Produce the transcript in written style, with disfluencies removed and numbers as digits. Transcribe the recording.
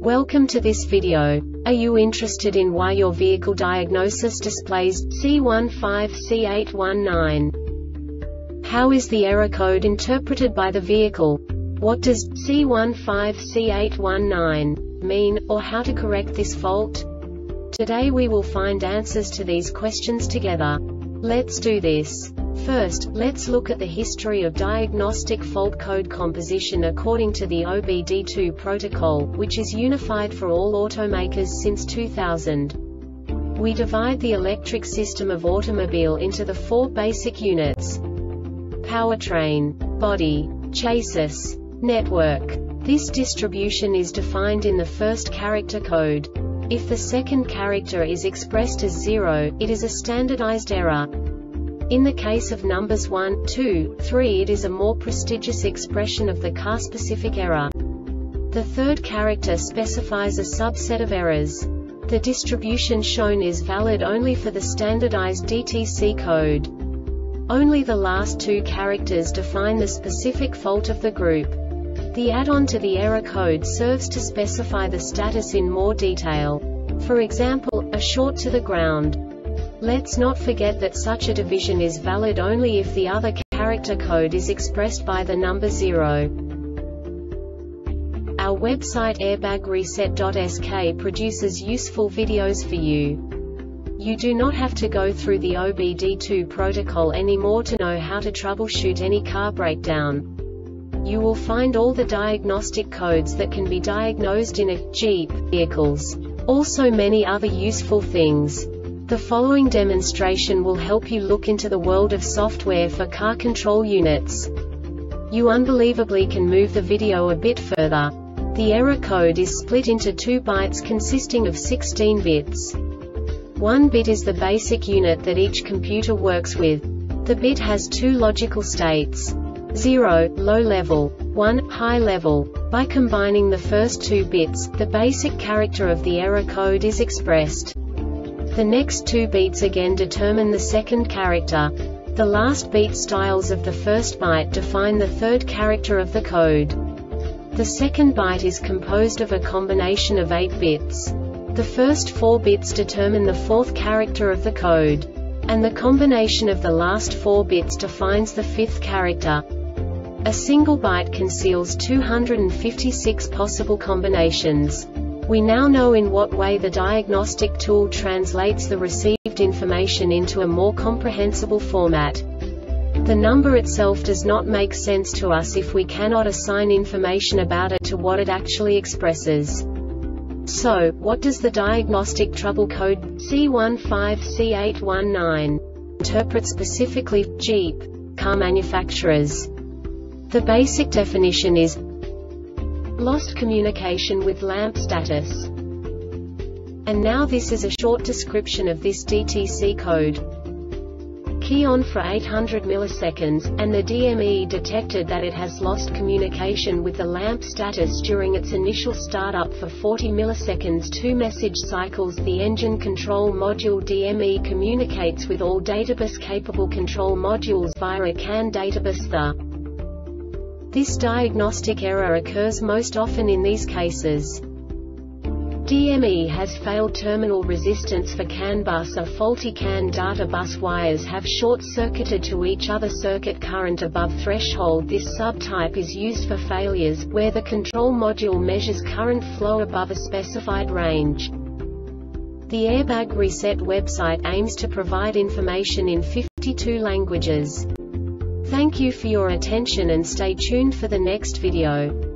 Welcome to this video. Are you interested in why your vehicle diagnosis displays C15C819? How is the error code interpreted by the vehicle? What does C15C819 mean, or how to correct this fault? Today we will find answers to these questions together. Let's do this. First, let's look at the history of diagnostic fault code composition according to the OBD2 protocol, which is unified for all automakers since 2000. We divide the electric system of automobile into the four basic units: powertrain, body, chassis, network. This distribution is defined in the first character code. If the second character is expressed as 0, it is a standardized error. In the case of numbers 1, 2, 3, it is a more prestigious expression of the car-specific error. The third character specifies a subset of errors. The distribution shown is valid only for the standardized DTC code. Only the last two characters define the specific fault of the group. The add-on to the error code serves to specify the status in more detail. For example, a short to the ground. Let's not forget that such a division is valid only if the other character code is expressed by the number 0. Our website airbagreset.sk produces useful videos for you. You do not have to go through the OBD2 protocol anymore to know how to troubleshoot any car breakdown. You will find all the diagnostic codes that can be diagnosed in a Jeep vehicles. Also many other useful things. The following demonstration will help you look into the world of software for car control units. You unbelievably can move the video a bit further. The error code is split into 2 bytes consisting of 16 bits. 1 bit is the basic unit that each computer works with. The bit has 2 logical states: 0, low level, 1, high level. By combining the first 2 bits, the basic character of the error code is expressed. The next 2 beats again determine the second character. The last beat styles of the first byte define the third character of the code. The second byte is composed of a combination of 8 bits. The first 4 bits determine the fourth character of the code. And the combination of the last 4 bits defines the fifth character. A single byte conceals 256 possible combinations. We now know in what way the diagnostic tool translates the received information into a more comprehensible format. The number itself does not make sense to us if we cannot assign information about it to what it actually expresses. So, what does the diagnostic trouble code C15C819 interpret specifically for Jeep car manufacturers? The basic definition is lost communication with lamp status. And now this is a short description of this DTC code. Key on for 800 milliseconds, and the DME detected that it has lost communication with the lamp status during its initial startup for 40 milliseconds. 2 message cycles. The engine control module DME communicates with all databus-capable control modules via a CAN databus. This diagnostic error occurs most often in these cases: DME has failed terminal resistance for CAN bus, or faulty CAN data bus wires have short-circuited to each other, circuit current above threshold. This subtype is used for failures where the control module measures current flow above a specified range. The Airbag Reset website aims to provide information in 52 languages. Thank you for your attention and stay tuned for the next video.